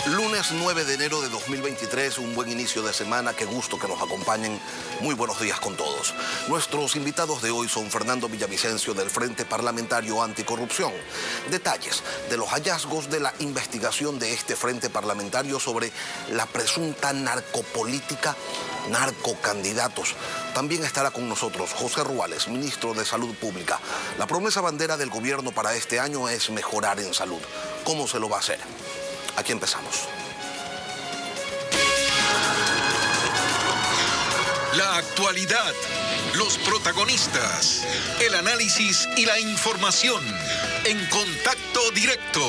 Lunes 9 de enero de 2023, un buen inicio de semana, qué gusto que nos acompañen. Muy buenos días con todos. Nuestros invitados de hoy son Fernando Villavicencio del Frente Parlamentario Anticorrupción. Detalles de los hallazgos de la investigación de este Frente Parlamentario sobre la presunta narcopolítica, narcocandidatos. También estará con nosotros José Ruales, ministro de Salud Pública. La promesa bandera del gobierno para este año es mejorar en salud. ¿Cómo se lo va a hacer? Aquí empezamos. La actualidad, los protagonistas, el análisis y la información en Contacto Directo.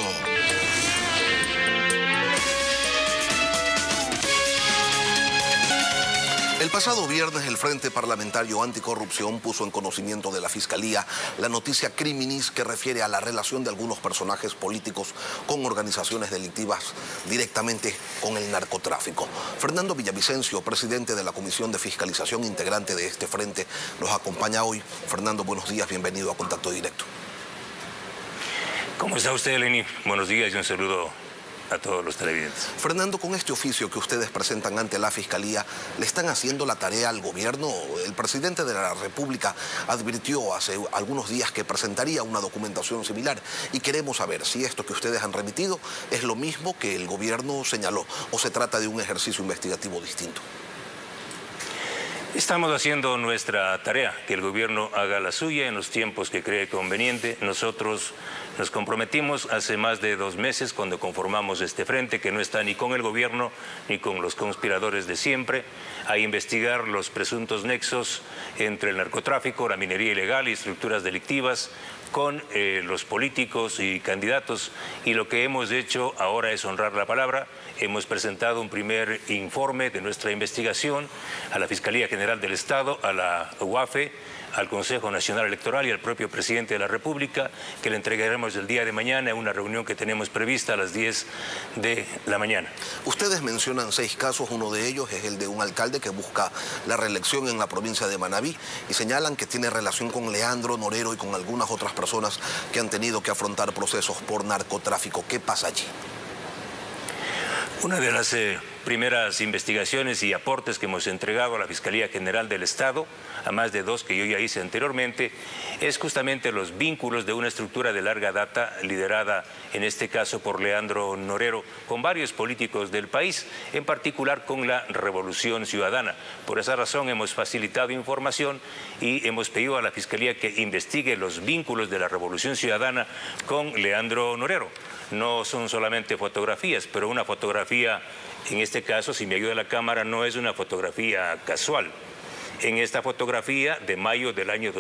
El pasado viernes el Frente Parlamentario Anticorrupción puso en conocimiento de la Fiscalía la noticia criminis que refiere a la relación de algunos personajes políticos con organizaciones delictivas directamente con el narcotráfico. Fernando Villavicencio, presidente de la Comisión de Fiscalización integrante de este frente, nos acompaña hoy. Fernando, buenos días, bienvenido a Contacto Directo. ¿Cómo está usted, Lenín? Buenos días y un saludo a todos los televidentes. Fernando, con este oficio que ustedes presentan ante la Fiscalía, ¿le están haciendo la tarea al gobierno? El presidente de la República advirtió hace algunos días que presentaría una documentación similar y queremos saber si esto que ustedes han remitido es lo mismo que el gobierno señaló o se trata de un ejercicio investigativo distinto. Estamos haciendo nuestra tarea, que el gobierno haga la suya en los tiempos que cree conveniente. Nosotros nos comprometimos hace más de 2 meses cuando conformamos este frente, que no está ni con el gobierno ni con los conspiradores de siempre, a investigar los presuntos nexos entre el narcotráfico, la minería ilegal y estructuras delictivas con los políticos y candidatos, y lo que hemos hecho ahora es honrar la palabra. Hemos presentado un primer informe de nuestra investigación a la Fiscalía General del Estado, a la UAFE, al Consejo Nacional Electoral y al propio presidente de la República, que le entregaremos el día de mañana en una reunión que tenemos prevista a las 10 de la mañana. Ustedes mencionan 6 casos, uno de ellos es el de un alcalde que busca la reelección en la provincia de Manabí y señalan que tiene relación con Leandro Norero y con algunas otras personas que han tenido que afrontar procesos por narcotráfico. ¿Qué pasa allí? Una de las primeras investigaciones y aportes que hemos entregado a la Fiscalía General del Estado, a más de 2 que yo ya hice anteriormente, es justamente los vínculos de una estructura de larga data liderada en este caso por Leandro Norero con varios políticos del país, en particular con la Revolución Ciudadana. Por esa razón hemos facilitado información y hemos pedido a la Fiscalía que investigue los vínculos de la Revolución Ciudadana con Leandro Norero. No son solamente fotografías, pero una fotografía, en este caso, si me ayuda la cámara, no es una fotografía casual. En esta fotografía de mayo del año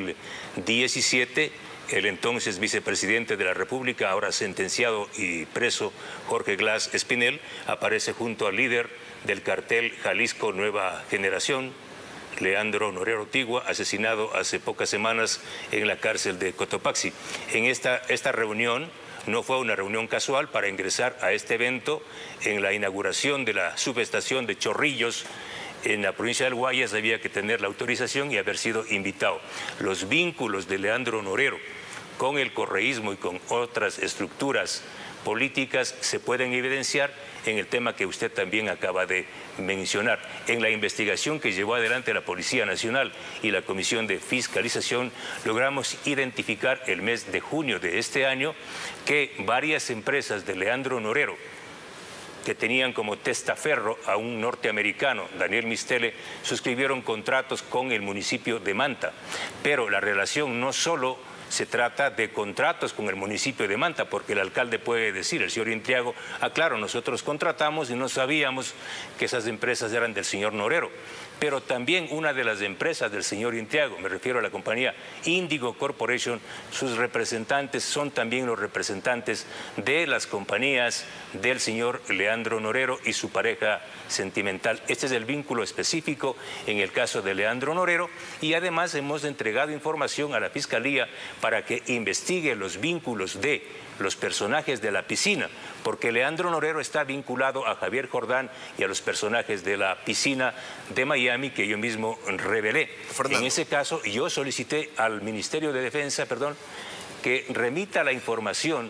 2017, el entonces vicepresidente de la República, ahora sentenciado y preso, Jorge Glass Espinel, aparece junto al líder del cartel Jalisco Nueva Generación, Leandro Norero Tigua, asesinado hace pocas semanas en la cárcel de Cotopaxi. En esta reunión no fue una reunión casual. Para ingresar a este evento, en la inauguración de la subestación de Chorrillos, en la provincia del Guayas, había que tener la autorización y haber sido invitado. Los vínculos de Leandro Norero con el correísmo y con otras estructuras políticas se pueden evidenciar en el tema que usted también acaba de mencionar. En la investigación que llevó adelante la Policía Nacional y la Comisión de Fiscalización, logramos identificar el mes de junio de este año que varias empresas de Leandro Norero, que tenían como testaferro a un norteamericano, Daniel Mistele, suscribieron contratos con el municipio de Manta. Pero la relación no solo se trata de contratos con el municipio de Manta, porque el alcalde puede decir, el señor Intriago, claro, nosotros contratamos y no sabíamos que esas empresas eran del señor Norero. Pero también una de las empresas del señor Intriago, me refiero a la compañía Indigo Corporation, sus representantes son también los representantes de las compañías del señor Leandro Norero y su pareja sentimental. Este es el vínculo específico en el caso de Leandro Norero, y además hemos entregado información a la Fiscalía para que investigue los vínculos de los personajes de la piscina, porque Leandro Norero está vinculado a Javier Jordán y a los personajes de la piscina de Miami que yo mismo revelé. Fernando. En ese caso, yo solicité al Ministerio de Defensa, que remita la información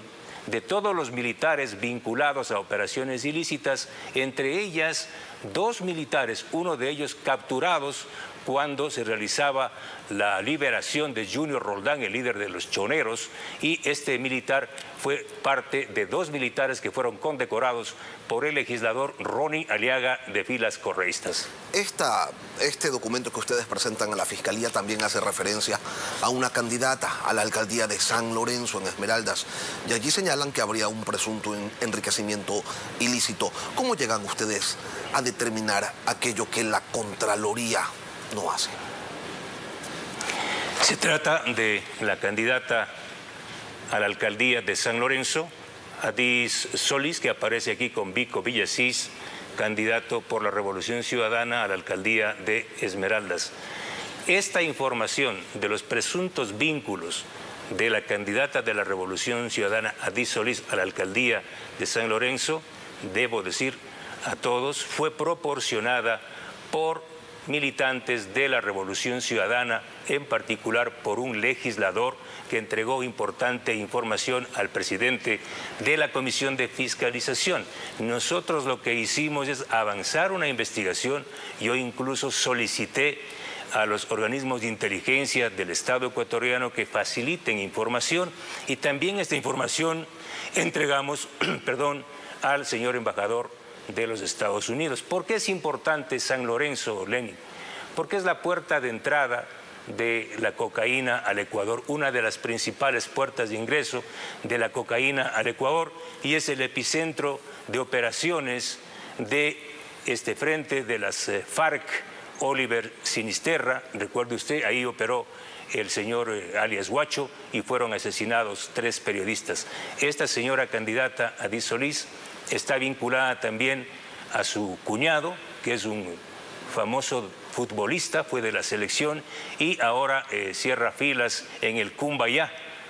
de todos los militares vinculados a operaciones ilícitas, entre ellas 2 militares, uno de ellos capturados cuando se realizaba la liberación de Junior Roldán, el líder de los choneros, y este militar fue parte de 2 militares que fueron condecorados por el legislador Ronnie Aliaga de filas correístas. Este documento que ustedes presentan a la Fiscalía también hace referencia a una candidata a la alcaldía de San Lorenzo, en Esmeraldas, y allí señalan que habría un presunto enriquecimiento ilícito. ¿Cómo llegan ustedes a determinar aquello que la Contraloría no hace? Se trata de la candidata a la alcaldía de San Lorenzo, Adís Solís, que aparece aquí con Vico Villasís, candidato por la Revolución Ciudadana a la alcaldía de Esmeraldas. Esta información de los presuntos vínculos de la candidata de la Revolución Ciudadana, Adís Solís, a la alcaldía de San Lorenzo, debo decir a todos, fue proporcionada por militantes de la Revolución Ciudadana, en particular por un legislador que entregó importante información al presidente de la Comisión de Fiscalización. Nosotros lo que hicimos es avanzar una investigación. Yo incluso solicité a los organismos de inteligencia del Estado ecuatoriano que faciliten información, y también esta información entregamos al señor embajador de los Estados Unidos. ¿Por qué es importante San Lorenzo, Lenin? Porque es la puerta de entrada de la cocaína al Ecuador, una de las principales puertas de ingreso de la cocaína al Ecuador, y es el epicentro de operaciones de este frente de las FARC, Oliver Sinisterra. Recuerde usted, ahí operó el señor alias Guacho y fueron asesinados 3 periodistas. Esta señora candidata, Adís Solís, está vinculada también a su cuñado, que es un famoso futbolista, fue de la selección y ahora cierra filas en el Cumbayá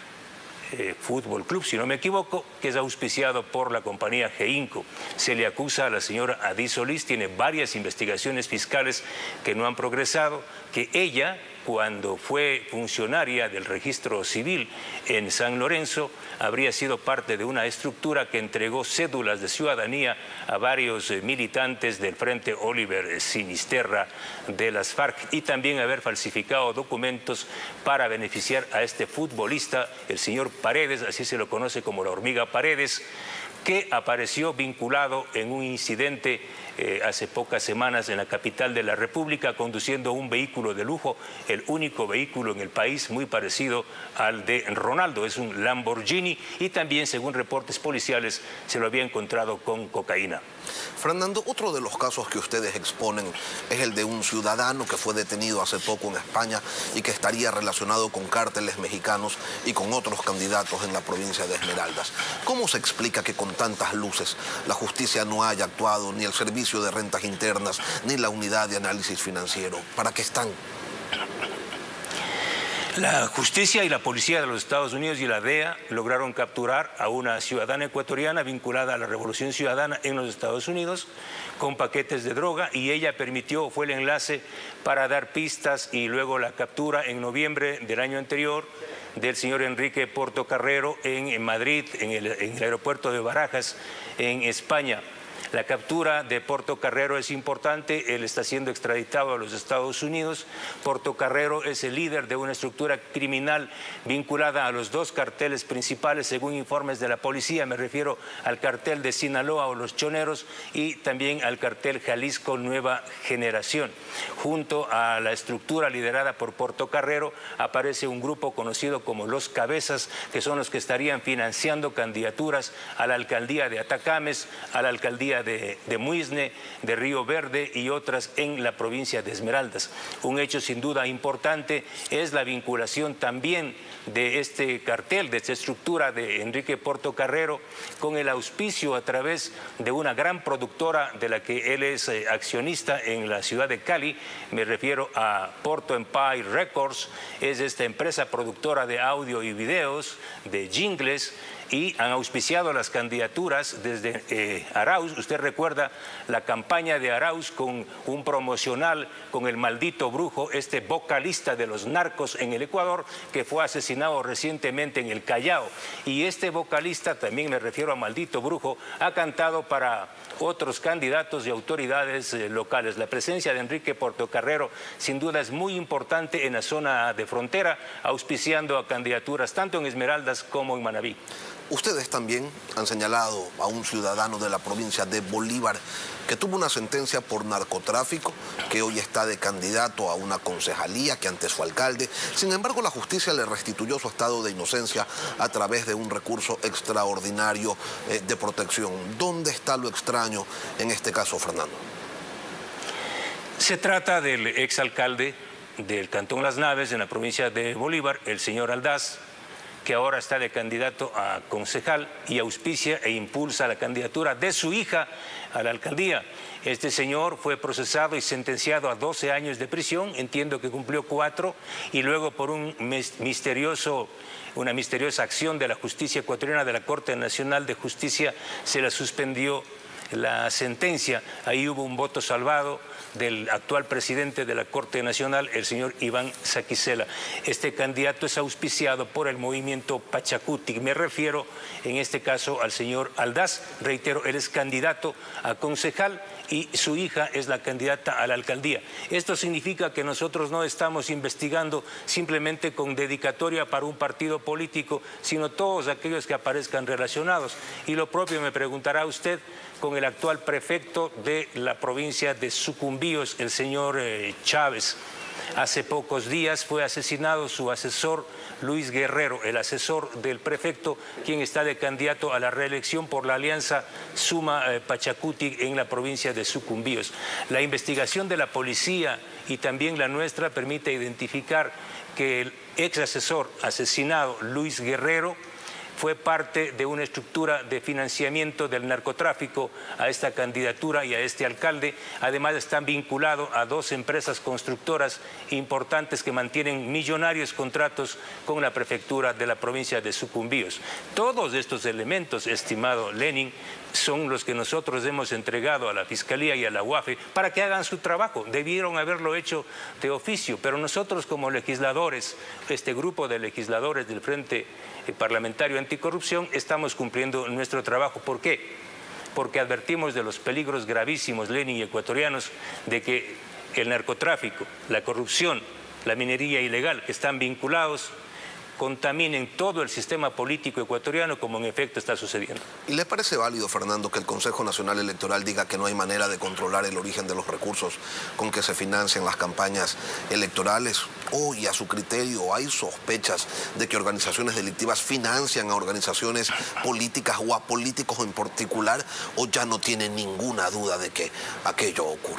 Fútbol Club, si no me equivoco, que es auspiciado por la compañía Geinco. Se le acusa a la señora Adís Solís, tiene varias investigaciones fiscales que no han progresado, que ella, cuando fue funcionaria del registro civil en San Lorenzo, habría sido parte de una estructura que entregó cédulas de ciudadanía a varios militantes del Frente Oliver Sinisterra de las FARC, y también haber falsificado documentos para beneficiar a este futbolista, el señor Paredes, así se lo conoce como la hormiga Paredes, que apareció vinculado en un incidente hace pocas semanas en la capital de la República, conduciendo un vehículo de lujo, el único vehículo en el país muy parecido al de Ronaldo, es un Lamborghini, y también, según reportes policiales, se lo había encontrado con cocaína. Fernando, otro de los casos que ustedes exponen es el de un ciudadano que fue detenido hace poco en España y que estaría relacionado con cárteles mexicanos y con otros candidatos en la provincia de Esmeraldas. ¿Cómo se explica que con tantas luces la justicia no haya actuado, ni el Servicio de Rentas Internas, ni la Unidad de Análisis Financiero? ¿Para qué están? La justicia y la policía de los Estados Unidos y la DEA lograron capturar a una ciudadana ecuatoriana vinculada a la Revolución Ciudadana en los Estados Unidos con paquetes de droga, y ella fue el enlace para dar pistas, y luego la captura en noviembre del año anterior del señor Enrique Portocarrero en Madrid, en el aeropuerto de Barajas, en España. La captura de Portocarrero es importante, él está siendo extraditado a los Estados Unidos. Portocarrero es el líder de una estructura criminal vinculada a los 2 carteles principales, según informes de la policía. Me refiero al cartel de Sinaloa o los Choneros, y también al cartel Jalisco Nueva Generación. Junto a la estructura liderada por Portocarrero aparece un grupo conocido como Los Cabezas, que son los que estarían financiando candidaturas a la alcaldía de Atacames, a la alcaldía de Muisne, de Río Verde y otras en la provincia de Esmeraldas. Un hecho sin duda importante es la vinculación también de este cartel, de esta estructura de Enrique Portocarrero, con el auspicio a través de una gran productora de la que él es accionista en la ciudad de Cali. Me refiero a Porto Empire Records, es esta empresa productora de audio y videos, de jingles, y han auspiciado las candidaturas desde Arauz. Usted recuerda la campaña de Arauz con un promocional con el maldito brujo, este vocalista de los narcos en el Ecuador, que fue asesinado recientemente en el Callao. Y este vocalista, también me refiero a maldito brujo, ha cantado para otros candidatos y autoridades locales. La presencia de Enrique Portocarrero sin duda es muy importante en la zona de frontera, auspiciando a candidaturas tanto en Esmeraldas como en Manabí. Ustedes también han señalado a un ciudadano de la provincia de Bolívar que tuvo una sentencia por narcotráfico, que hoy está de candidato a una concejalía, que antes fue alcalde. Sin embargo, la justicia le restituyó su estado de inocencia a través de un recurso extraordinario de protección. ¿Dónde está lo extraño en este caso, Fernando? Se trata del exalcalde del Cantón Las Naves, en la provincia de Bolívar, el señor Aldaz, que ahora está de candidato a concejal y auspicia e impulsa la candidatura de su hija a la alcaldía. Este señor fue procesado y sentenciado a 12 años de prisión, entiendo que cumplió 4, y luego por una misteriosa acción de la justicia ecuatoriana, de la Corte Nacional de Justicia, se la suspendió la sentencia. Ahí hubo un voto salvado del actual presidente de la Corte Nacional, el señor Iván Saquicela. Este candidato es auspiciado por el movimiento Pachacuti. Me refiero en este caso al señor Aldaz. Reitero, él es candidato a concejal y su hija es la candidata a la alcaldía. Esto significa que nosotros no estamos investigando simplemente con dedicatoria para un partido político, sino todos aquellos que aparezcan relacionados. Y lo propio me preguntará usted con el actual prefecto de la provincia de Sucumbíos, el señor Chávez. Hace pocos días fue asesinado su asesor Luis Guerrero, el asesor del prefecto, quien está de candidato a la reelección por la alianza Suma Pachacuti en la provincia de Sucumbíos. La investigación de la policía y también la nuestra permite identificar que el ex asesor asesinado Luis Guerrero fue parte de una estructura de financiamiento del narcotráfico a esta candidatura y a este alcalde. Además, están vinculados a 2 empresas constructoras importantes que mantienen millonarios contratos con la prefectura de la provincia de Sucumbíos. Todos estos elementos, estimado Lenin, son los que nosotros hemos entregado a la Fiscalía y a la UAFE para que hagan su trabajo. Debieron haberlo hecho de oficio, pero nosotros como legisladores, este grupo de legisladores del Frente Parlamentario Anticorrupción, estamos cumpliendo nuestro trabajo. ¿Por qué? Porque advertimos de los peligros gravísimos, Lenin y ecuatorianos, de que el narcotráfico, la corrupción, la minería ilegal, que están vinculados, contaminen todo el sistema político ecuatoriano, como en efecto está sucediendo. ¿Y le parece válido, Fernando, que el Consejo Nacional Electoral diga que no hay manera de controlar el origen de los recursos con que se financian las campañas electorales? ¿Y a su criterio hay sospechas de que organizaciones delictivas financian a organizaciones políticas o a políticos en particular, o ya no tiene ninguna duda de que aquello ocurre?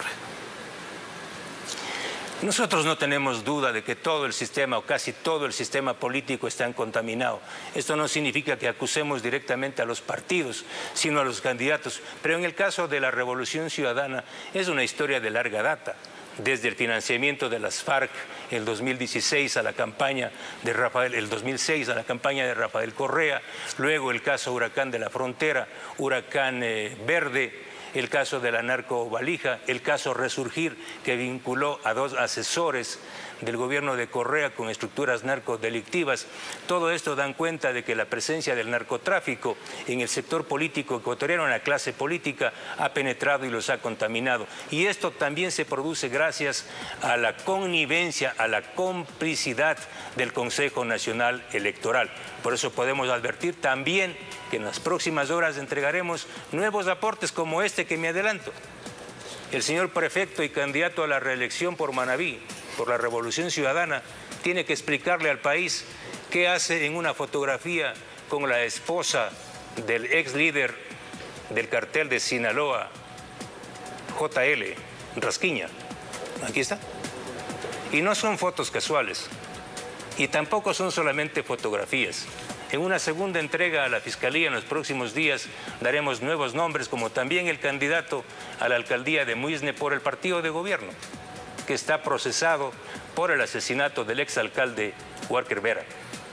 Nosotros no tenemos duda de que todo el sistema o casi todo el sistema político está contaminado. Esto no significa que acusemos directamente a los partidos, sino a los candidatos. Pero en el caso de la Revolución Ciudadana es una historia de larga data. Desde el financiamiento de las FARC el 2016 a la campaña de el 2006 a la campaña de Rafael Correa, luego el caso Huracán de la Frontera, Huracán Verde, el caso de la narcovalija, el caso Resurgir, que vinculó a 2 asesores del gobierno de Correa con estructuras narcodelictivas. Todo esto dan cuenta de que la presencia del narcotráfico en el sector político ecuatoriano, en la clase política, ha penetrado y los ha contaminado. Y esto también se produce gracias a la connivencia, a la complicidad del Consejo Nacional Electoral. Por eso podemos advertir también que en las próximas horas entregaremos nuevos aportes como este que me adelanto. El señor prefecto y candidato a la reelección por Manabí, por la Revolución Ciudadana, tiene que explicarle al país qué hace en una fotografía con la esposa del ex líder del cartel de Sinaloa, JL Rasquiña. Aquí está. Y no son fotos casuales, y tampoco son solamente fotografías. En una segunda entrega a la Fiscalía en los próximos días daremos nuevos nombres, como también el candidato a la alcaldía de Muisne por el partido de gobierno, que está procesado por el asesinato del exalcalde Walker Vera.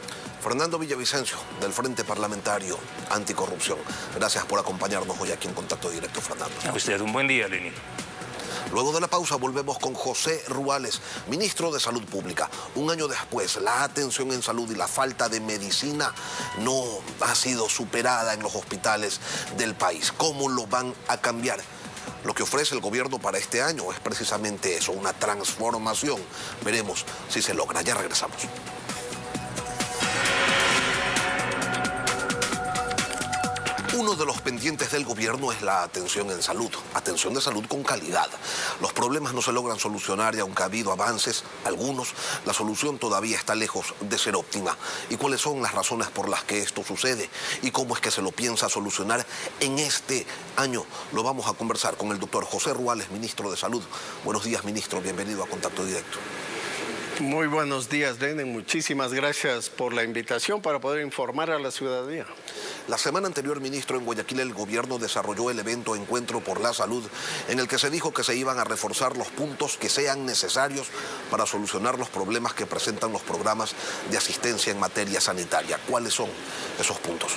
Fernando Villavicencio, del Frente Parlamentario Anticorrupción. Gracias por acompañarnos hoy aquí en Contacto Directo, Fernando. A usted un buen día, Lenín. Luego de la pausa volvemos con José Ruales, ministro de Salud Pública. Un año después, la atención en salud y la falta de medicina no ha sido superada en los hospitales del país. ¿Cómo lo van a cambiar? Lo que ofrece el gobierno para este año es precisamente eso, una transformación. Veremos si se logra. Ya regresamos. Uno de los pendientes del gobierno es la atención en salud, atención de salud con calidad. Los problemas no se logran solucionar y aunque ha habido avances, algunos, la solución todavía está lejos de ser óptima. ¿Y cuáles son las razones por las que esto sucede? ¿Y cómo es que se lo piensa solucionar en este año? Lo vamos a conversar con el doctor José Ruales, ministro de Salud. Buenos días, ministro, bienvenido a Contacto Directo. Muy buenos días, Lenin. Muchísimas gracias por la invitación para poder informar a la ciudadanía. La semana anterior, ministro, en Guayaquil el gobierno desarrolló el evento Encuentro por la Salud, en el que se dijo que se iban a reforzar los puntos que sean necesarios para solucionar los problemas que presentan los programas de asistencia en materia sanitaria. ¿Cuáles son esos puntos?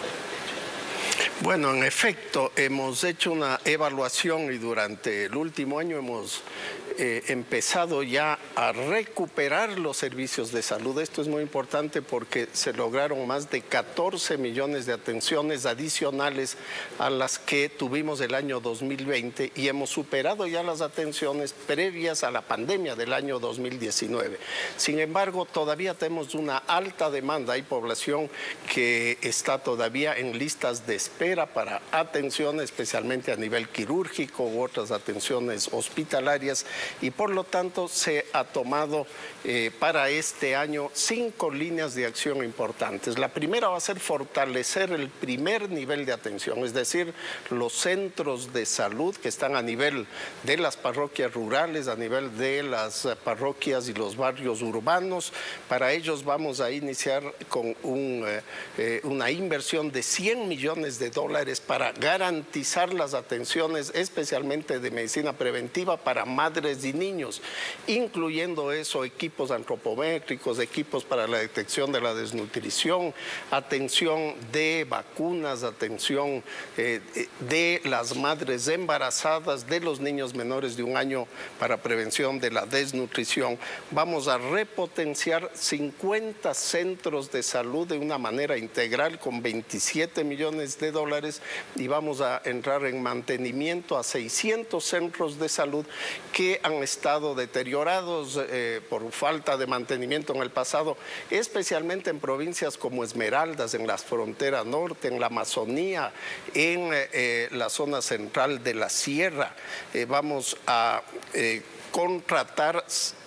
Bueno, en efecto, hemos hecho una evaluación y durante el último año hemos empezado ya a recuperar los servicios de salud. Esto es muy importante porque se lograron más de 14 millones de atenciones adicionales a las que tuvimos el año 2020 y hemos superado ya las atenciones previas a la pandemia del año 2019. Sin embargo, todavía tenemos una alta demanda. Hay población que está todavía en listas de espera para atención, especialmente a nivel quirúrgico u otras atenciones hospitalarias, y por lo tanto se ha tomado para este año 5 líneas de acción importantes. La primera va a ser fortalecer el primer nivel de atención, es decir, los centros de salud que están a nivel de las parroquias rurales, a nivel de las parroquias y los barrios urbanos. Para ellos vamos a iniciar con una inversión de $100 millones para garantizar las atenciones, especialmente de medicina preventiva para madres y niños, incluyendo eso equipos antropométricos, equipos para la detección de la desnutrición, atención de vacunas, atención de las madres embarazadas, de los niños menores de 1 año para prevención de la desnutrición. Vamos a repotenciar 50 centros de salud de una manera integral con $27 millones y vamos a entrar en mantenimiento a 600 centros de salud que han estado deteriorados por falta de mantenimiento en el pasado, especialmente en provincias como Esmeraldas, en la frontera norte, en la Amazonía, en la zona central de la sierra. Vamos a contratar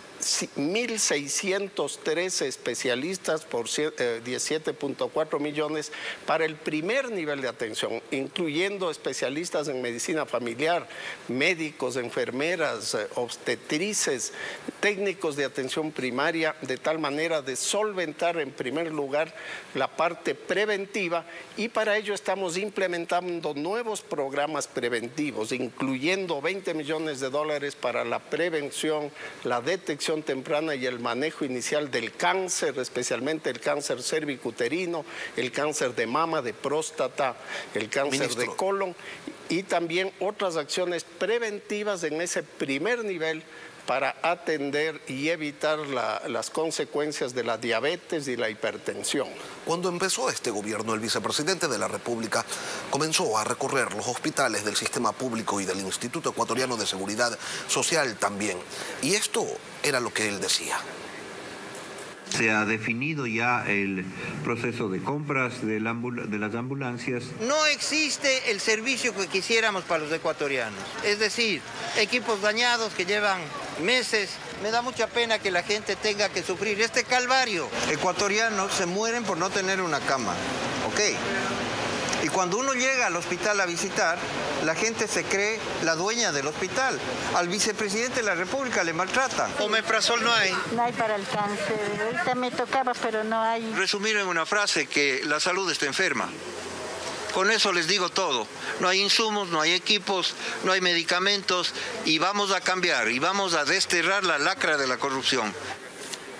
1.613 especialistas por 17.4 millones para el primer nivel de atención, incluyendo especialistas en medicina familiar, médicos, enfermeras, obstetrices, técnicos de atención primaria, de tal manera de solventar en primer lugar la parte preventiva, y para ello estamos implementando nuevos programas preventivos, incluyendo $20 millones para la prevención, la detección temprana y el manejo inicial del cáncer, especialmente el cáncer cervicuterino, el cáncer de mama, de próstata, el cáncer de colon, y también otras acciones preventivas en ese primer nivel para atender y evitar las consecuencias de la diabetes y la hipertensión. Cuando empezó este gobierno, el vicepresidente de la República comenzó a recorrer los hospitales del sistema público y del Instituto Ecuatoriano de Seguridad Social también. Y esto era lo que él decía. Se ha definido ya el proceso de compras de las ambulancias. No existe el servicio que quisiéramos para los ecuatorianos. Es decir, equipos dañados que llevan meses. Me da mucha pena que la gente tenga que sufrir este calvario. Ecuatorianos se mueren por no tener una cama, ¿ok? Y cuando uno llega al hospital a visitar, la gente se cree la dueña del hospital. Al vicepresidente de la República le maltratan. Omeprazol no hay. No hay para el cáncer. Ahorita me tocaba, pero no hay. Resumir en una frase, que la salud está enferma. Con eso les digo todo. No hay insumos, no hay equipos, no hay medicamentos, y vamos a cambiar y vamos a desterrar la lacra de la corrupción.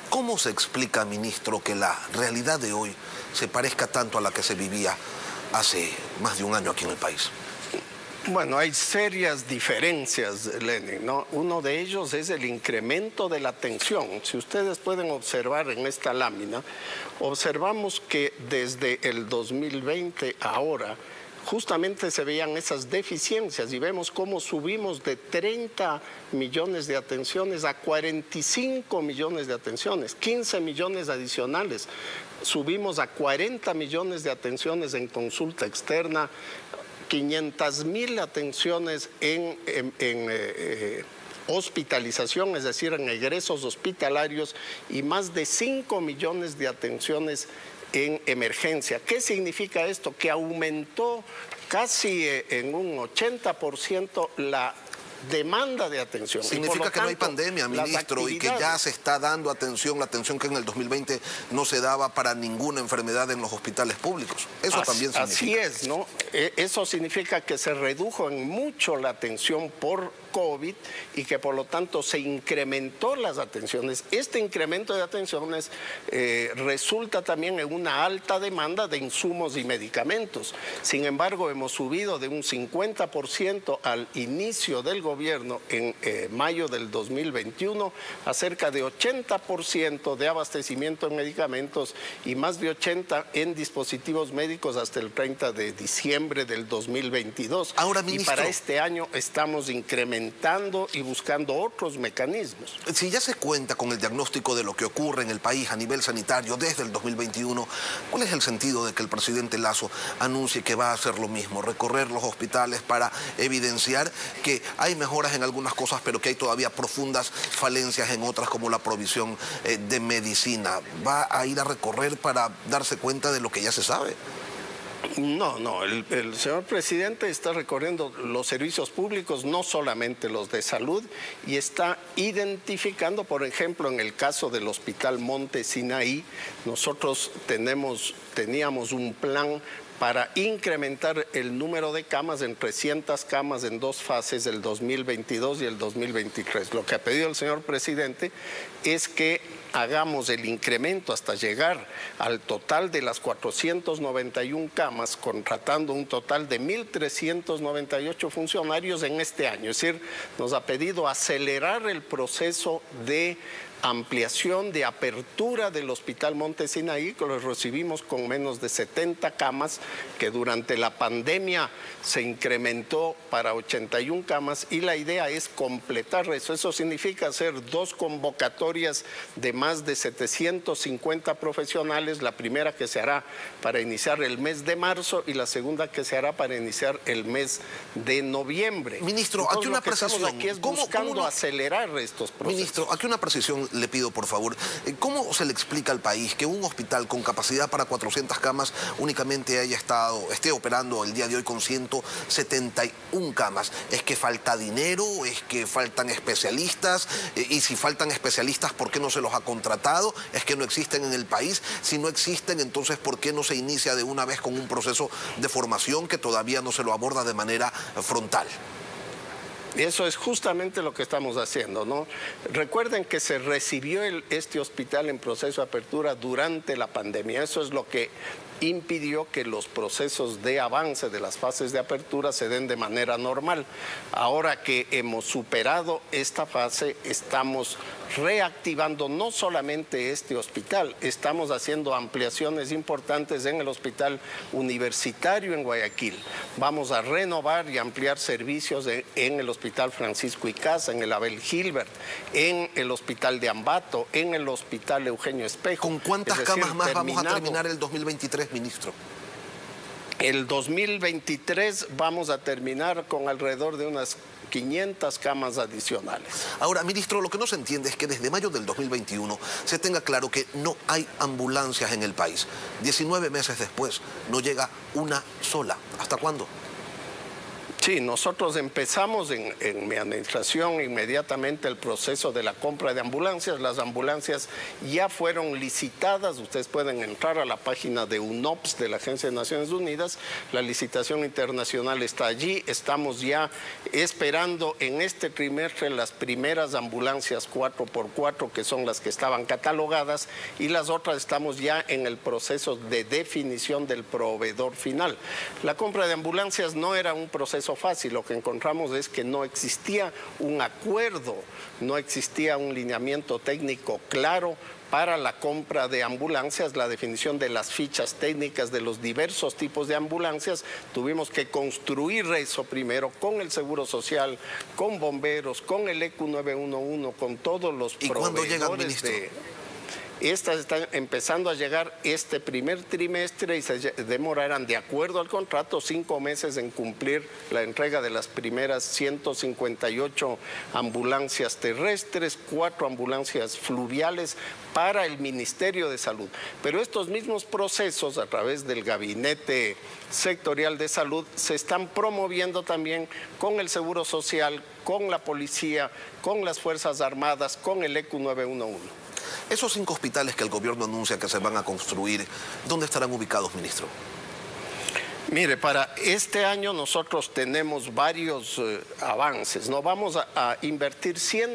¿Cómo se explica, ministro, que la realidad de hoy se parezca tanto a la que se vivía hace más de un año aquí en el país? Bueno, hay serias diferencias, Lenin, ¿no? Uno de ellos es el incremento de la tensión. Si ustedes pueden observar en esta lámina, observamos que desde el 2020 a ahora, justamente se veían esas deficiencias y vemos cómo subimos de 30 millones de atenciones a 45 millones de atenciones, 15 millones adicionales. Subimos a 40 millones de atenciones en consulta externa, 500.000 atenciones en hospitalización, es decir, en egresos hospitalarios, y más de 5 millones de atenciones en emergencia. ¿Qué significa esto? Que aumentó casi en un 80% la demanda de atención. Significa que no hay pandemia, ministro, y que ya se está dando atención, la atención que en el 2020 no se daba para ninguna enfermedad en los hospitales públicos. Eso también significa. Así es, ¿no? Eso significa que se redujo en mucho la atención por COVID y que por lo tanto se incrementó las atenciones. Este incremento de atenciones resulta también en una alta demanda de insumos y medicamentos. Sin embargo, hemos subido de un 50% al inicio del gobierno en mayo del 2021 a cerca de 80% de abastecimiento en medicamentos y más de 80% en dispositivos médicos hasta el 30 de diciembre del 2022. Ahora, ministro, y para este año estamos incrementando y buscando otros mecanismos. Si ya se cuenta con el diagnóstico de lo que ocurre en el país a nivel sanitario desde el 2021, ¿cuál es el sentido de que el presidente Lasso anuncie que va a hacer lo mismo, recorrer los hospitales para evidenciar que hay mejoras en algunas cosas, pero que hay todavía profundas falencias en otras, como la provisión de medicina? ¿Va a ir a recorrer para darse cuenta de lo que ya se sabe? No, el señor presidente está recorriendo los servicios públicos, no solamente los de salud, y está identificando, por ejemplo, en el caso del Hospital Monte Sinaí, nosotros teníamos un plan para incrementar el número de camas en 300 camas en dos fases, el 2022 y el 2023. Lo que ha pedido el señor presidente es que hagamos el incremento hasta llegar al total de las 491 camas, contratando un total de 1.398 funcionarios en este año. Es decir, nos ha pedido acelerar el proceso de ampliación, de apertura del Hospital Monte Sinaí, que lo recibimos con menos de 70 camas, que durante la pandemia se incrementó para 81 camas, y la idea es completar eso. Eso significa hacer 2 convocatorias de más de 750 profesionales, la primera que se hará para iniciar el mes de marzo y la segunda que se hará para iniciar el mes de noviembre. Ministro, entonces, aquí una precisión. Aquí es buscando acelerar estos procesos. Ministro, aquí una precisión le pido, por favor. ¿Cómo se le explica al país que un hospital con capacidad para 400 camas únicamente esté operando el día de hoy con 171 camas? ¿Es que falta dinero? ¿Es que faltan especialistas? Y si faltan especialistas, ¿por qué no se los ha contratado? ¿Es que no existen en el país? Si no existen, entonces, ¿por qué no se inicia de una vez con un proceso de formación que todavía no se lo aborda de manera frontal? Eso es justamente lo que estamos haciendo, ¿no? Recuerden que se recibió este hospital en proceso de apertura durante la pandemia. Eso es lo que impidió que los procesos de avance de las fases de apertura se den de manera normal. Ahora que hemos superado esta fase, estamos reactivando no solamente este hospital, estamos haciendo ampliaciones importantes en el Hospital Universitario en Guayaquil. Vamos a renovar y ampliar servicios en el Hospital Francisco Icaza, en el Abel Gilbert, en el Hospital de Ambato, en el Hospital Eugenio Espejo. ¿Con cuántas camas más vamos a terminar el 2023, ministro? El 2023 vamos a terminar con alrededor de unas 500 camas adicionales. Ahora, ministro, lo que no se entiende es que desde mayo del 2021 se tenga claro que no hay ambulancias en el país. 19 meses después no llega una sola. ¿Hasta cuándo? Sí, nosotros empezamos en mi administración inmediatamente el proceso de la compra de ambulancias. Las ambulancias ya fueron licitadas. Ustedes pueden entrar a la página de UNOPS, de la Agencia de Naciones Unidas. La licitación internacional está allí. Estamos ya esperando en este trimestre las primeras ambulancias 4x4, que son las que estaban catalogadas, y las otras estamos ya en el proceso de definición del proveedor final. La compra de ambulancias no era un proceso fácil. Lo que encontramos es que no existía un acuerdo, no existía un lineamiento técnico claro para la compra de ambulancias, la definición de las fichas técnicas de los diversos tipos de ambulancias. Tuvimos que construir eso primero con el Seguro Social, con bomberos, con el ECU 911, con todos los proveedores. ¿Y cuándo llegan, ministro? Estas están empezando a llegar este primer trimestre y se demorarán, de acuerdo al contrato, 5 meses en cumplir la entrega de las primeras 158 ambulancias terrestres, 4 ambulancias fluviales para el Ministerio de Salud. Pero estos mismos procesos, a través del Gabinete Sectorial de Salud, se están promoviendo también con el Seguro Social, con la Policía, con las Fuerzas Armadas, con el ECU 911. Esos 5 hospitales que el gobierno anuncia que se van a construir, ¿dónde estarán ubicados, ministro? Mire, para este año nosotros tenemos varios avances, ¿no? Vamos a invertir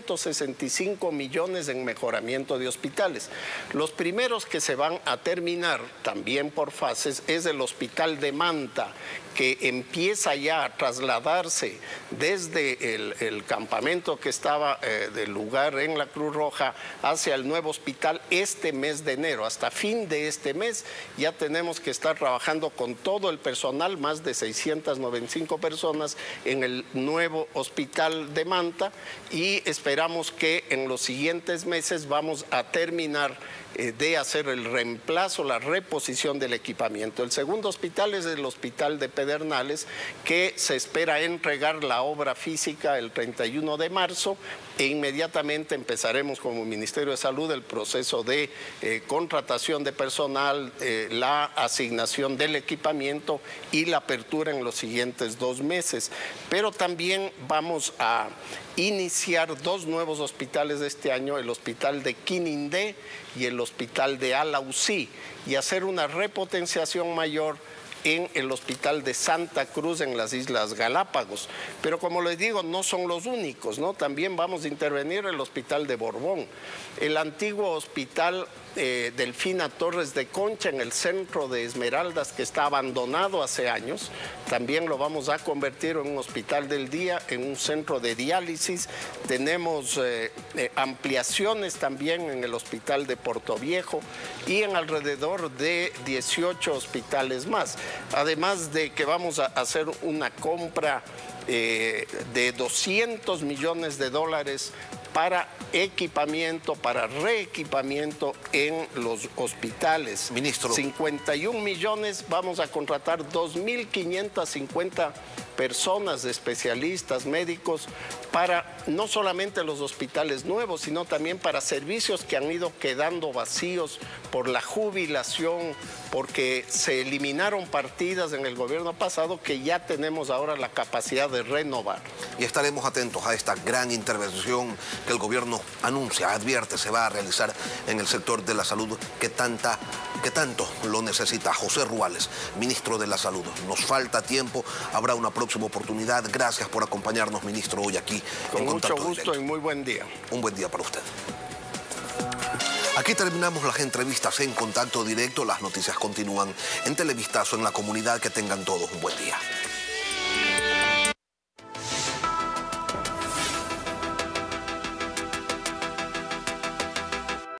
165 millones en mejoramiento de hospitales. Los primeros que se van a terminar, también por fases, es el Hospital de Manta, que empieza ya a trasladarse desde el campamento que estaba del lugar en la Cruz Roja hacia el nuevo hospital este mes de enero. Hasta fin de este mes ya tenemos que estar trabajando con todo el personal, más de 695 personas en el nuevo hospital de Manta, y esperamos que en los siguientes meses vamos a terminar de hacer el reemplazo, la reposición del equipamiento. El segundo hospital es el Hospital de Pedernales, que se espera entregar la obra física el 31 de marzo e inmediatamente empezaremos como Ministerio de Salud el proceso de contratación de personal, la asignación del equipamiento y la apertura en los siguientes 2 meses. Pero también vamos a iniciar 2 nuevos hospitales este año, el Hospital de Quinindé y el Hospital de Alausí, y hacer una repotenciación mayor en el Hospital de Santa Cruz en las Islas Galápagos. Pero como les digo, no son los únicos, ¿no? También vamos a intervenir el Hospital de Borbón, el antiguo Hospital Delfina Torres de Concha en el centro de Esmeraldas, que está abandonado hace años. También lo vamos a convertir en un hospital del día, en un centro de diálisis. Tenemos ampliaciones también en el Hospital de Portoviejo y en alrededor de 18 hospitales más. Además de que vamos a hacer una compra de 200 millones de dólares para equipamiento, para reequipamiento en los hospitales. Ministro. 51 millones, vamos a contratar 2.550 personas, especialistas, médicos, para no solamente los hospitales nuevos, sino también para servicios que han ido quedando vacíos por la jubilación, porque se eliminaron partidas en el gobierno pasado que ya tenemos ahora la capacidad de renovar. Y estaremos atentos a esta gran intervención que el gobierno anuncia, advierte, se va a realizar en el sector de la salud que tanto lo necesita. José Ruales, ministro de la Salud. Nos falta tiempo, habrá una próxima oportunidad. Gracias por acompañarnos, ministro, hoy aquí en Contacto Directo. Con mucho gusto y muy buen día. Un buen día para usted. Aquí terminamos las entrevistas en Contacto Directo. Las noticias continúan en Televistazo, en la comunidad. Que tengan todos un buen día.